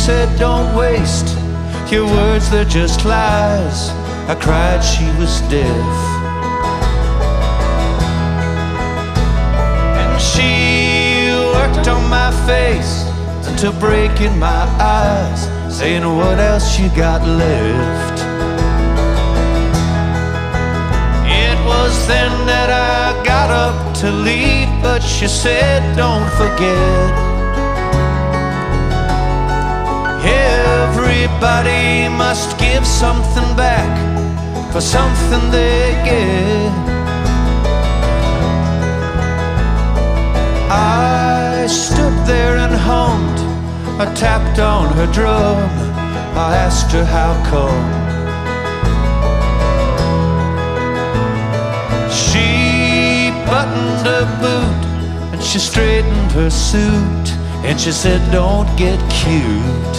said, don't waste your words, they're just lies. I cried, she was deaf. And she worked on my face until breaking my eyes, saying, what else you got left? It was then that I got up to leave, but she said, don't forget, everybody must give something back for something they get. I stood there and hummed, I tapped on her drum, I asked her how come. She buttoned her boot and she straightened her suit, and she said, don't get cute.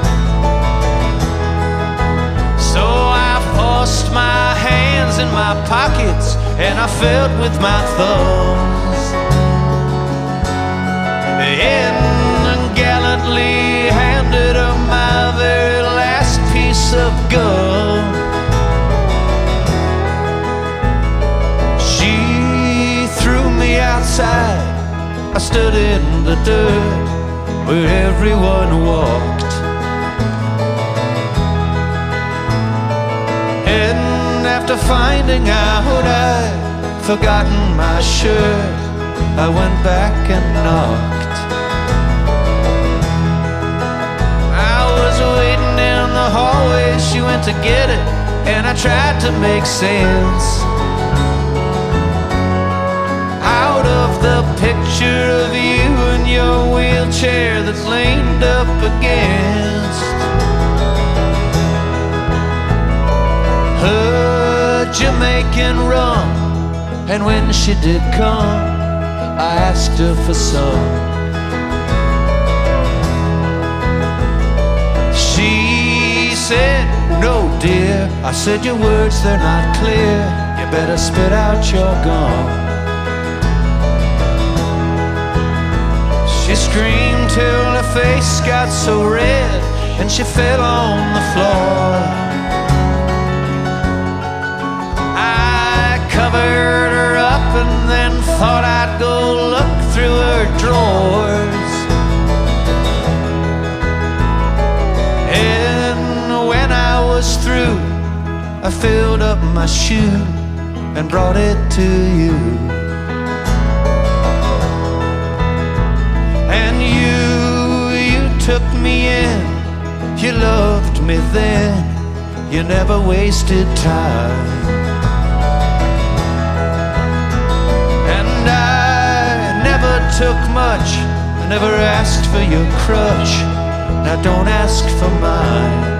So I forced my hands in my pockets and I felt with my thumbs, and gallantly handed her my very last piece of gum. She threw me outside, I stood in the dirt where everyone walked, and after finding out I'd forgotten my shirt, I went back and knocked. I was waiting in the hallway, she went to get it, and I tried to make sense out of the picture of you in your wheelchair that leaned up against her Jamaican rum. And when she did come, I asked her for some. She said, no dear. I said, your words, they're not clear, you better spit out your gum. She screamed till her face got so red and she fell on the floor. I covered her up and then thought I'd go look through her drawers. And when I was through, I filled up my shoe and brought it to you. And you took me in, you loved me then, you never wasted time. And I never took much, I never asked for your crutch, now don't ask for mine.